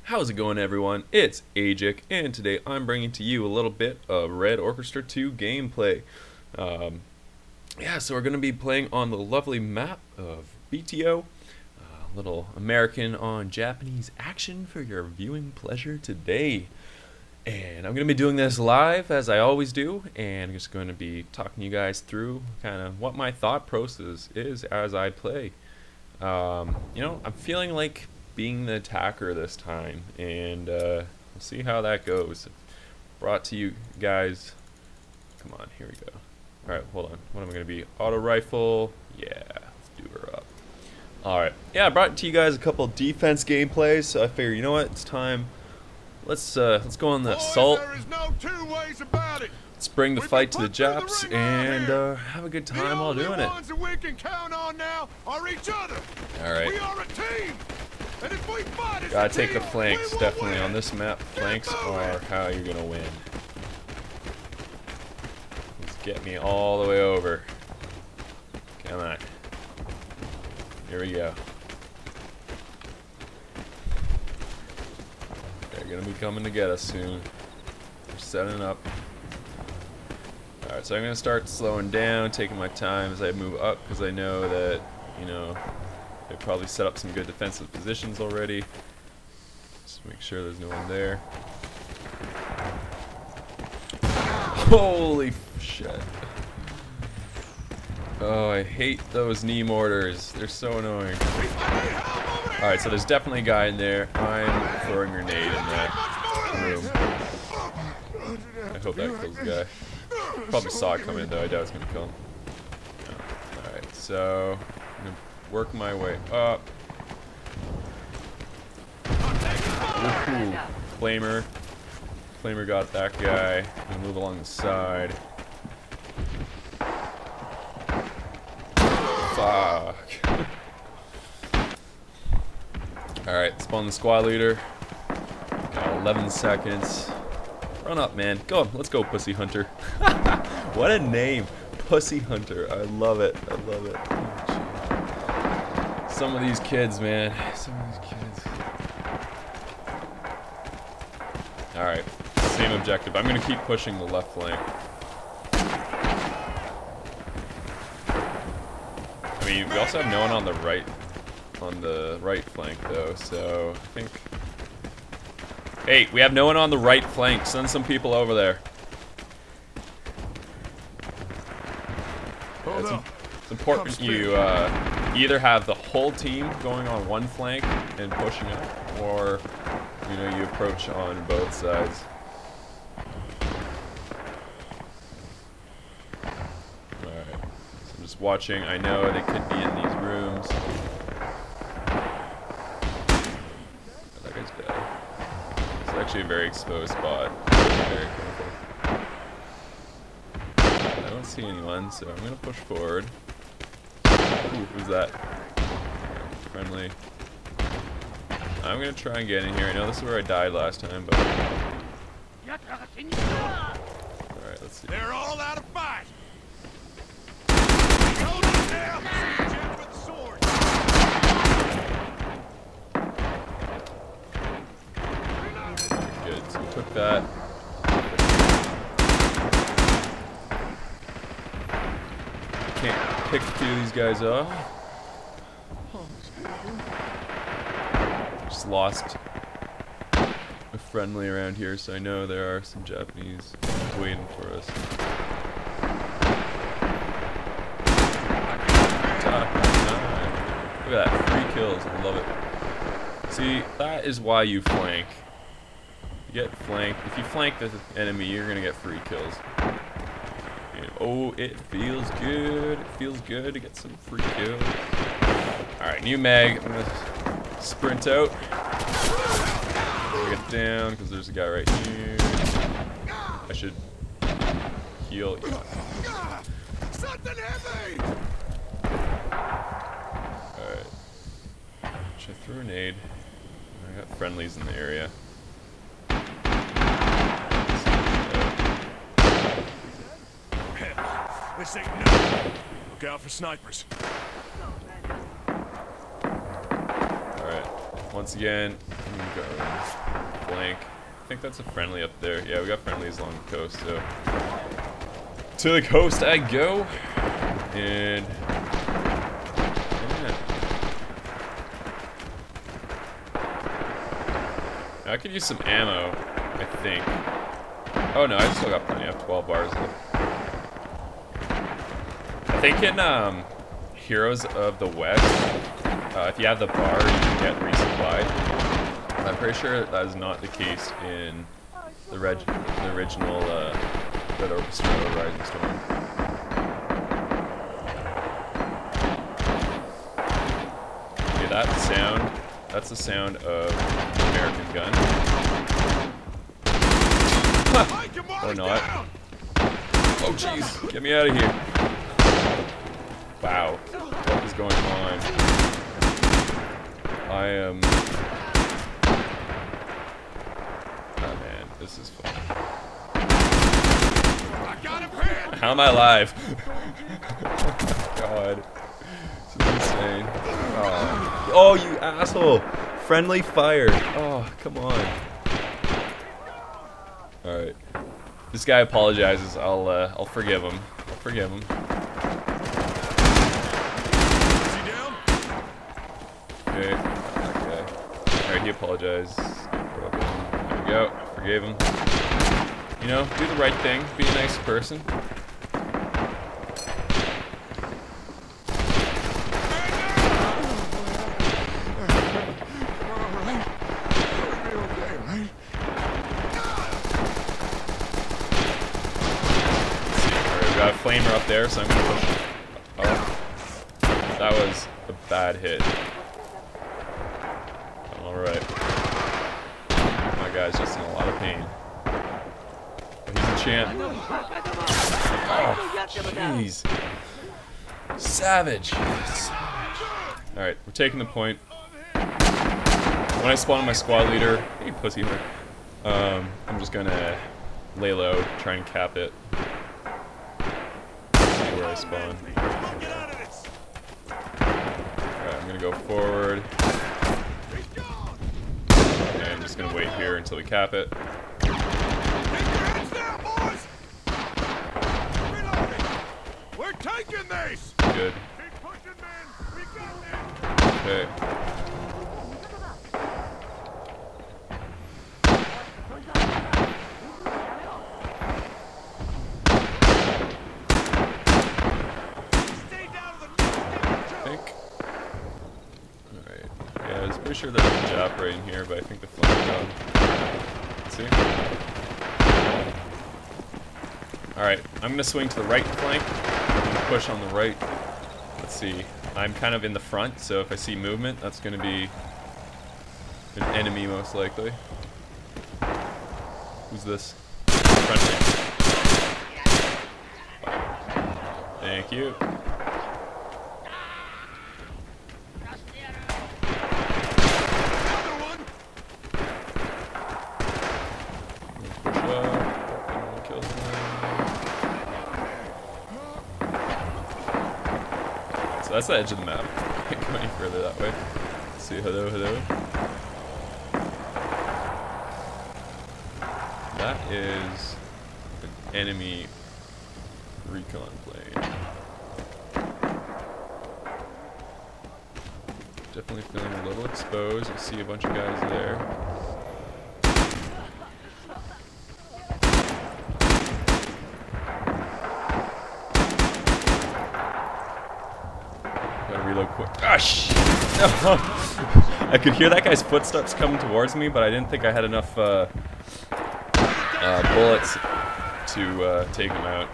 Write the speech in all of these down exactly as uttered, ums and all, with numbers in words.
How's it going, everyone? It's Ajic, and today I'm bringing to you a little bit of Red Orchestra two gameplay. Um, yeah, so we're going to be playing on the lovely map of Betio, a little American on Japanese action for your viewing pleasure today. And I'm going to be doing this live, as I always do, and I'm just going to be talking you guys through kind of what my thought process is as I play. Um, you know, I'm feeling like being the attacker this time, and uh, we'll see how that goes. Brought to you guys. Come on, here we go. All right, hold on. What am I gonna be? Auto rifle. Yeah, let's do her up. All right. Yeah, I brought to you guys a couple defense gameplays, so I figured, you know what? It's time. Let's uh, let's go on the assault. There is no two ways about it. Let's bring the We've fight to the been put through the Japs ringer and here. uh, have a good time while doing The it. only ones that we can count on now are each other. All right. We are a team. And if we fight as Gotta a take the team, flanks, we will definitely win. on this map. Flanks are how you're gonna win. Let's get me all the way over. Come on. Here we go. They're gonna be coming to get us soon. We're setting up. Alright, so I'm gonna start slowing down, taking my time as I move up, because I know that, you know, they probably set up some good defensive positions already. Just make sure there's no one there. Holy shit. Oh, I hate those knee mortars. They're so annoying. Alright, so there's definitely a guy in there. I'm throwing a grenade in that room. I hope that kills the guy. Probably saw it coming, though. I doubt it's going to kill him. No. Alright, so I'm going to work my way up. Ooh, Flamer. Flamer got that guy. I'm gonna move along the side. Fuck. Alright, spawn the squad leader. Got eleven seconds. Run up, man. Go, let's go, Pussy Hunter. What a name. Pussy Hunter. I love it. I love it. Oh, some of these kids, man. Some of these kids. Alright. Same objective. I'm going to keep pushing the left flank. I mean, we also have no one on the right on the right flank, though, so I think... Hey, we have no one on the right flank. Send some people over there. Hold It's, up. it's important you uh, either have the whole team going on one flank and pushing up, or you know you approach on both sides. Alright, so I'm just watching. I know they could be in these rooms. Oh, that guy's dead. It's actually a very exposed spot. Very careful. I don't see anyone, so I'm gonna push forward. Ooh, who's that? Friendly. I'm gonna try and get in here. I know this is where I died last time, but... Alright, let's see. They're all out of fight. Hold it down. Jet with sword. Good, so we took that. Can't pick a few of these guys off. Just lost a friendly around here, so I know there are some Japanese waiting for us. Top nine. Look at that, three kills, I love it. See, that is why you flank. You get flanked. If you flank the enemy, you're gonna get free kills. And, oh, it feels good. It feels good to get some free kills. Alright, new mag. I'm gonna sprint out. Get down, because there's a guy right here. I should heal. Yeah. Something heavy. Alright. Should I throw a grenade? I got friendlies in the area. This ain't nothing. Look out for snipers. Alright. Once again, Go blank. I think that's a friendly up there. Yeah, we got friendlies along the coast, so to the coast I go, and yeah. I could use some ammo, I think. Oh no, I still got plenty. I have twelve bars left. I think in um, Heroes of the West, uh, if you have the bar, you can get resupplied. I'm pretty sure that is not the case in the, reg the original uh, Red Orchestra Rising Storm. Okay, that sound, that's the sound of the American gun. Or not. Oh jeez, get me out of here. Wow, what is going on? I am... Oh man, this is fun. How am I alive? God. This is insane. Oh. Oh, you asshole! Friendly fire. Oh, come on. Alright. This guy apologizes. I'll uh, I'll forgive him. I'll forgive him. Is he down? Okay. Okay. Alright, he apologized. There we go. Forgave him. You know, do the right thing. Be a nice person. Got a flamer up there, so I'm gonna push. Oh, that was a bad hit. All right, my guy's just in a lot of pain. He's a champ. Oh, jeez, savage. All right, we're taking the point. When I spawn my squad leader, hey pussy, um, I'm just gonna lay low, try and cap it. Where I spawn. Alright, I'm gonna go forward. And I'm just gonna wait here until we cap it. We're taking this. Good. Keep pushing, man. We got this. Okay. Pretty sure there's a Jap right in here, but I think the flank's gone. Let's see. Alright, I'm gonna swing to the right flank. I'm gonna push on the right. Let's see. I'm kind of in the front, so if I see movement, that's gonna be an enemy most likely. Who's this? Friendly. Thank you. So that's the edge of the map. Can't go any further that way. Let's see, hello, hello. That is an enemy recon plane. Definitely feeling a little exposed. You see a bunch of guys there. Reload quick. Gosh! No. I could hear that guy's footsteps coming towards me, but I didn't think I had enough uh, uh, bullets to uh, take him out.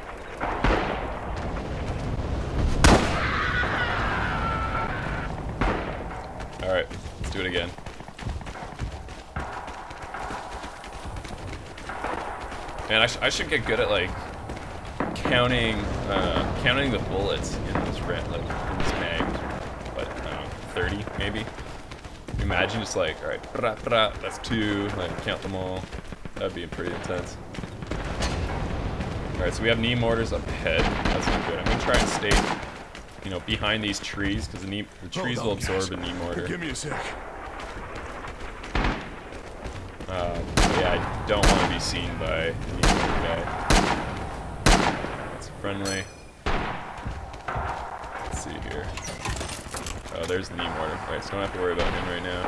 Alright, let's do it again. Man, I, sh I should get good at like counting uh, counting the bullets in this red, like in this mag, but I don't know, thirty maybe. Imagine just like, all right, brah, brah, that's two, like count them all. That'd be pretty intense. All right, so we have knee mortars up ahead. That's not good. I'm gonna try and stay, you know, behind these trees because the knee, the trees will absorb a knee mortar. Give me a sec. Um, yeah, I don't want to be seen by any other guy. That's friendly. Let's see here. Oh, there's the knee mortar. Alright, so don't have to worry about him right now.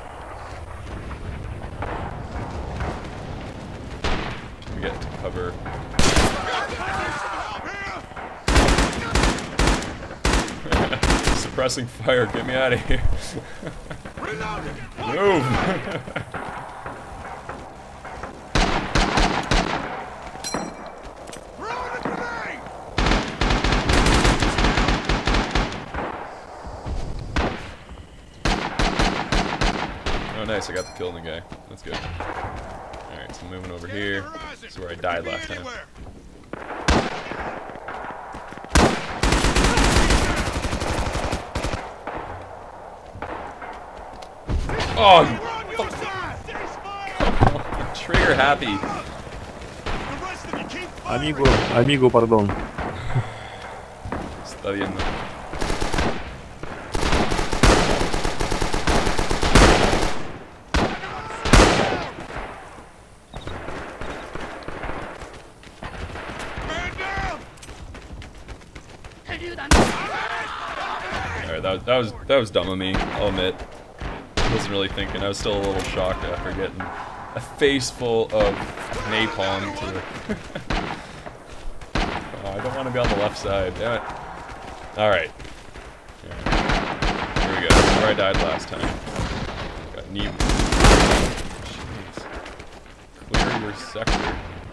We get to cover. Suppressing fire, get me out of here. Move! Oh nice, I got the kill on the guy. That's good. Alright, so moving over here. This is where I died last time. Oh, you fucking trigger happy. Amigo, amigo, pardon. Studying the... Alright, that, that was that was dumb of me, I'll admit. I wasn't really thinking. I was still a little shocked after getting a face full of napalm to the oh, I don't want to be on the left side, damn it. Alright. Yeah. Here we go. This is where I died last time. Got knee. Jeez. Clear your sector.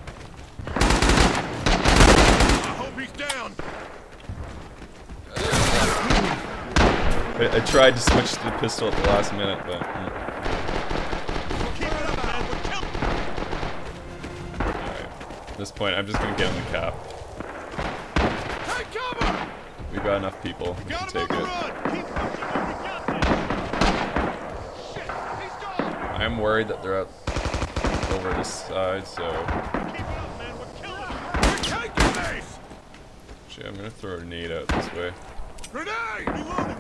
I hope he's down. I, I tried to switch to the pistol at the last minute, but... Mm. Alright. At this point, I'm just gonna get in the cap. Take cover! We've got enough people. We can take it. I'm worried that they're out over this side, so... Actually, I'm gonna throw a nade out this way. Grenade! Reloading!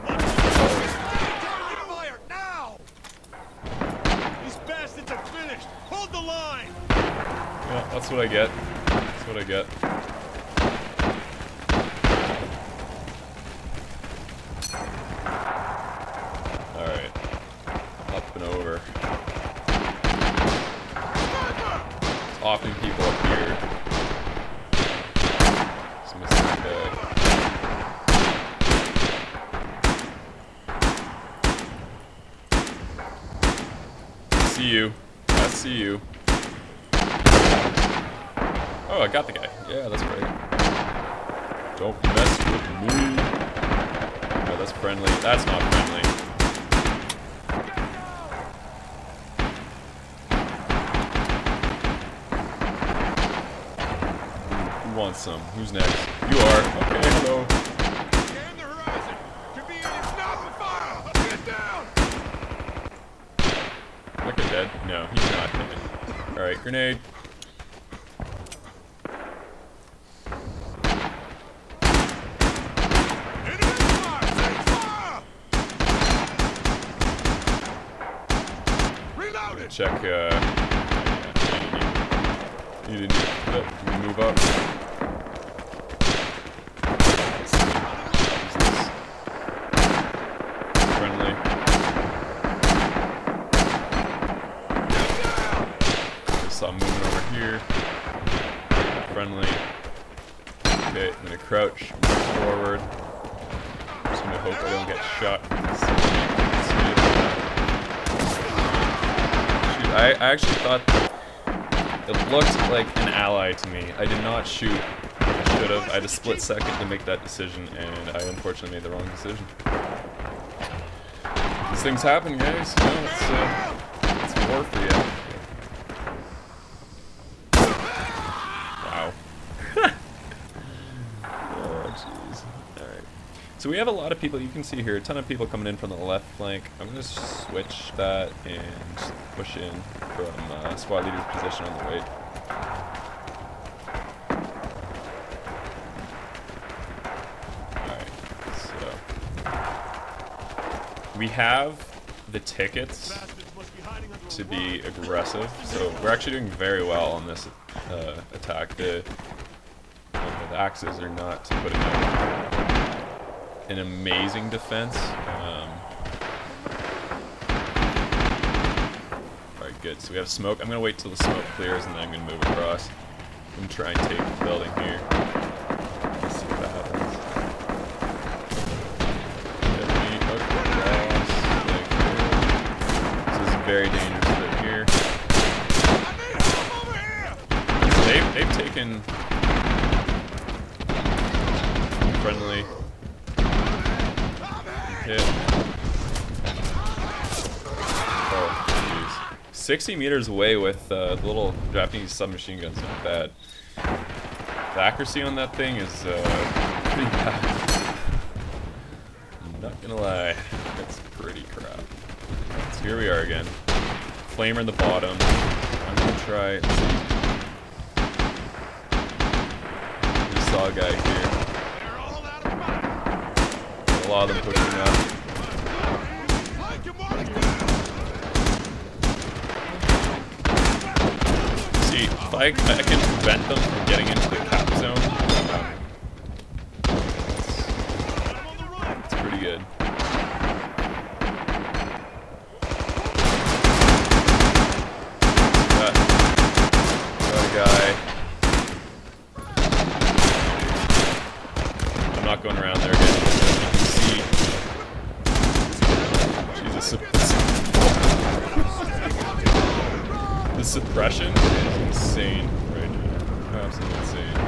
Fire now! These bastards are finished! Hold the line! Well, that's what I get. That's what I get. Alright. Up and over. There's often people up here. Some mistake there. See you. I see you. Oh, I got the guy. Yeah, that's great. Don't mess with me. Oh, that's friendly. That's not friendly. Who wants some? Who's next? You are. Okay, hello. Scan the horizon! Could be any sniper fire! Get down! Look at dead. No, he's not dead. Alright, grenade. Enemy fire! Take fire! Reloaded! Check, uh... You didn't need that. Can we move up? Friendly. Saw him moving over here. Friendly. Okay, I'm gonna crouch, move forward. Just gonna hope I don't get shot. Shoot, I, I actually thought it looked like an ally to me. I did not shoot. I should have. I had a split second to make that decision, and I unfortunately made the wrong decision. These things happen, guys. You know, it's, uh, it's war for you. Wow. Oh, jeez. Alright. So we have a lot of people, you can see here, a ton of people coming in from the left flank. I'm going to switch that and push in from uh, squad leader's position on the right. Alright, so... We have the tickets to be aggressive. So we're actually doing very well on this uh, attack. The, uh, the axes are not putting up an amazing defense. Um, Alright, good. So we have smoke. I'm going to wait till the smoke clears and then I'm going to move across. I'm going to try and take the building here. Let's see what happens. This is very dangerous right here. They've, they've taken friendly hit. Oh, jeez. sixty meters away with uh, the little Japanese submachine guns, not bad. The accuracy on that thing is uh, pretty bad. I'm not gonna lie, it's pretty crap. So here we are again. Flamer in the bottom. I'm gonna try. Let's see. We saw a guy here. A lot of them pushing up. See, if I, I can prevent them from getting into the cap zone, um, it's, it's pretty good. Got, got a guy. I'm not going around there again. The suppression is insane right now. Absolutely insane.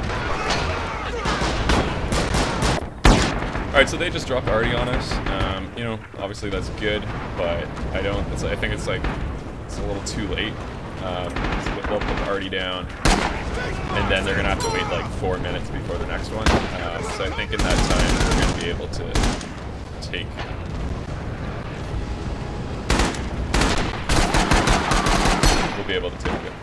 Alright, so they just dropped Artie on us. Um, you know, obviously that's good, but I don't, it's, I think it's like, it's a little too late. Um, so they'll put Artie down, and then they're going to have to wait like four minutes before the next one. Um, so I think in that time, we're going to be able to take We'll be able to take it.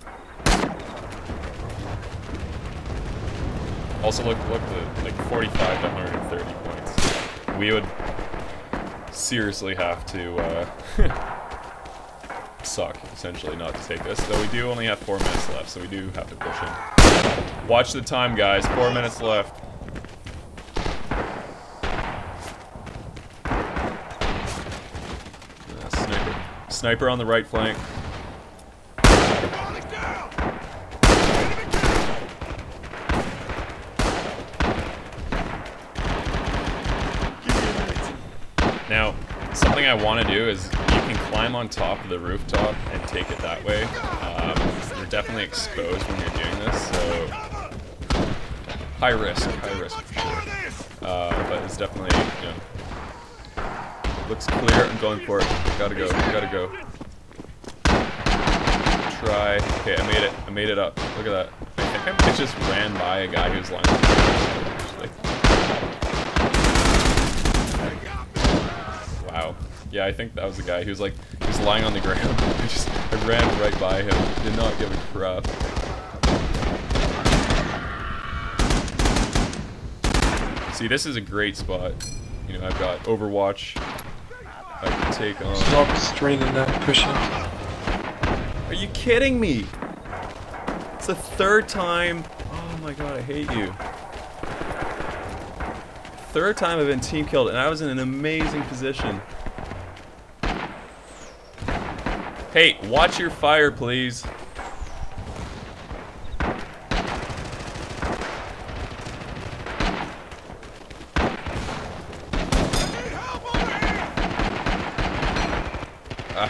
Also, look, look, the like forty-five to one hundred thirty points. We would seriously have to uh, suck essentially not to take this. Though we do only have four minutes left, so we do have to push in. Watch the time, guys. Four minutes left. Uh, sniper, sniper on the right flank. Now, something I want to do is you can climb on top of the rooftop and take it that way. Um, you're definitely exposed when you're doing this, so high risk, high risk for sure. Uh, but it's definitely, you know, looks clear. I'm going for it. Gotta go. Gotta go. Try. Okay, I made it. I made it up. Look at that. I think I just ran by a guy who's lying. Like, wow. Yeah, I think that was the guy. He was like, he was lying on the ground. I just, I ran right by him. Did not give a crap. See, this is a great spot. You know, I've got Overwatch. I can take on. Stop straining that pushing. Are you kidding me? It's the third time. Oh my god, I hate you. Third time I've been team killed, and I was in an amazing position. Hey, watch your fire, please. Ah.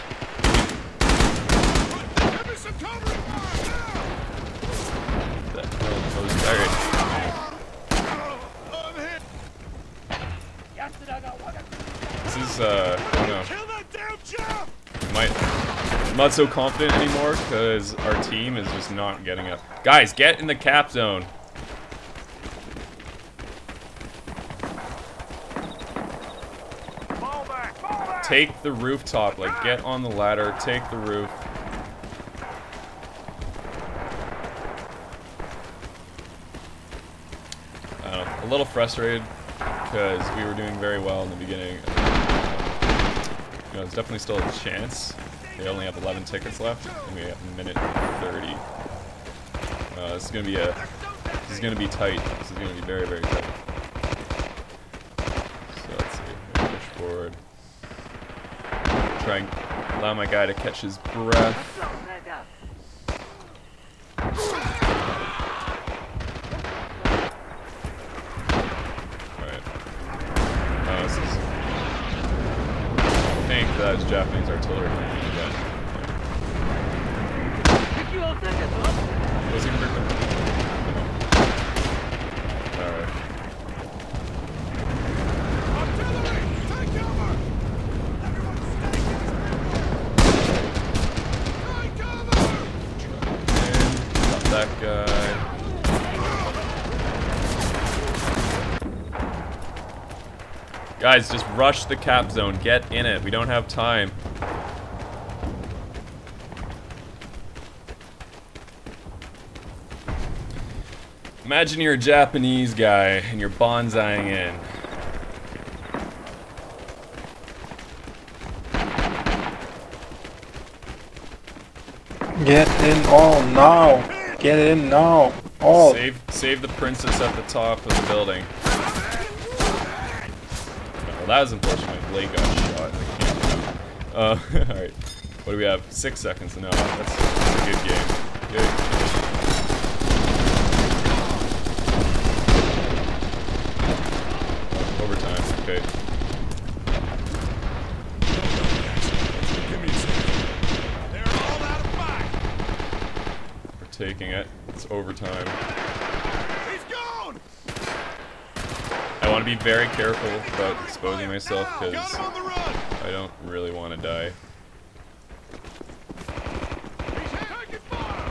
This is, uh, I don't know. Might, I'm not so confident anymore because our team is just not getting up. Guys, get in the cap zone. Take the rooftop, like get on the ladder, take the roof. I don't know, a little frustrated because we were doing very well in the beginning. You know, there's definitely still a chance, They only have eleven tickets left, and we have a minute thirty. Uh, this is gonna be a. This is gonna be tight. This is gonna be very, very tight. So let's see. Push forward. Try and allow my guy to catch his breath. Alright. Oh, this is... I think that is Japanese artillery. Yeah. Was he gonna Alright. That guy. Guys, just rush the cap zone. Get in it. We don't have time. Imagine you're a Japanese guy and you're bonsaiing in. Get in all now. Get in now. All. Save, save the princess at the top of the building. Well, that was unfortunate. My blade got shot. I can't do that. Uh, alright. What do we have? Six seconds. No, that's, that's a good game. Good. Oh, overtime. Okay. Taking it. It's overtime. He's gone. I want to be very careful about exposing myself because Got him on the run. I don't really want to die. He's taking fire.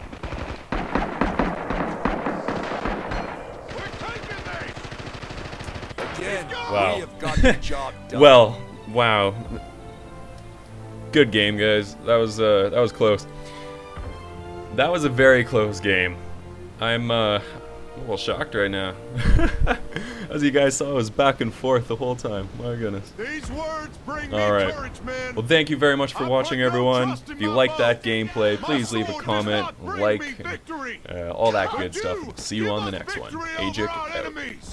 We're taking these. Again, Wow. we have got the job done. Well, wow. Good game, guys. That was uh, that was close. That was a very close game. I'm uh, a little shocked right now. As you guys saw, it was back and forth the whole time. My goodness. These words bring me All right. courage, man. Well, thank you very much for I watching, put no everyone. trust in If you my like that bow. gameplay, My please leave a sword does comment, not bring like, me victory. uh, all that But good stuff. you See you give on the us next one. victory over Ajik our out. enemies.